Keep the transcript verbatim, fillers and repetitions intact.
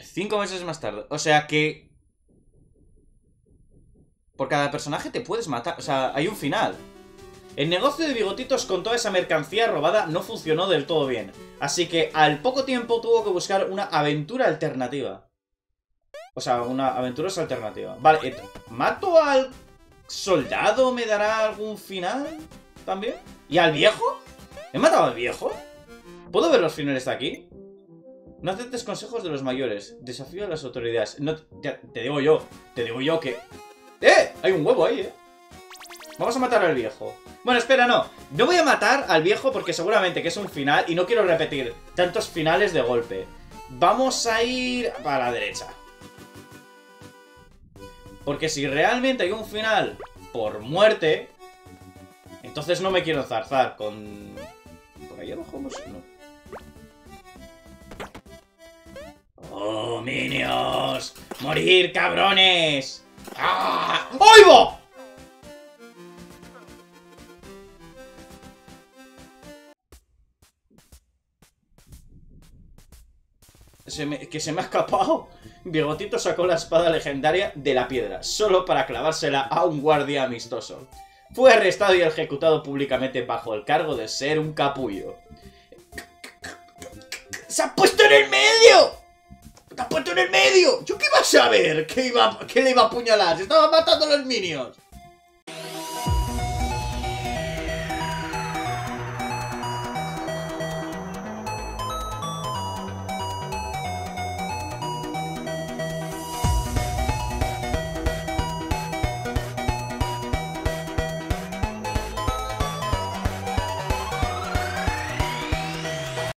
Cinco meses más tarde. O sea que... Por cada personaje te puedes matar. O sea, hay un final. El negocio de Bigotitos con toda esa mercancía robada no funcionó del todo bien. Así que al poco tiempo tuvo que buscar una aventura alternativa. O sea, una aventurosa alternativa. Vale, eh, ¿mato al soldado? ¿Me dará algún final? ¿También? ¿Y al viejo? ¿He matado al viejo? ¿Puedo ver los finales de aquí? No aceptes consejos de los mayores. Desafío a las autoridades. No, te, te digo yo. Te digo yo que... ¡Eh! Hay un huevo ahí, ¿eh? Vamos a matar al viejo. Bueno, espera, no. No voy a matar al viejo porque seguramente que es un final y no quiero repetir tantos finales de golpe. Vamos a ir para la derecha. Porque si realmente hay un final por muerte, entonces no me quiero enzarzar con... ¿Por ahí abajo? No. ¡Oh, minions! ¡Morir, cabrones! ¡Ah! ¡Oigo! Se me, que se me ha escapado. Bigotito sacó la espada legendaria de la piedra, solo para clavársela a un guardia amistoso. Fue arrestado y ejecutado públicamente bajo el cargo de ser un capullo. ¡Se ha puesto en el medio! ¡Se ha puesto en el medio! ¿Yo qué iba a saber? ¿Que, iba, que le iba a apuñalar? ¡Se estaba matando a los minions!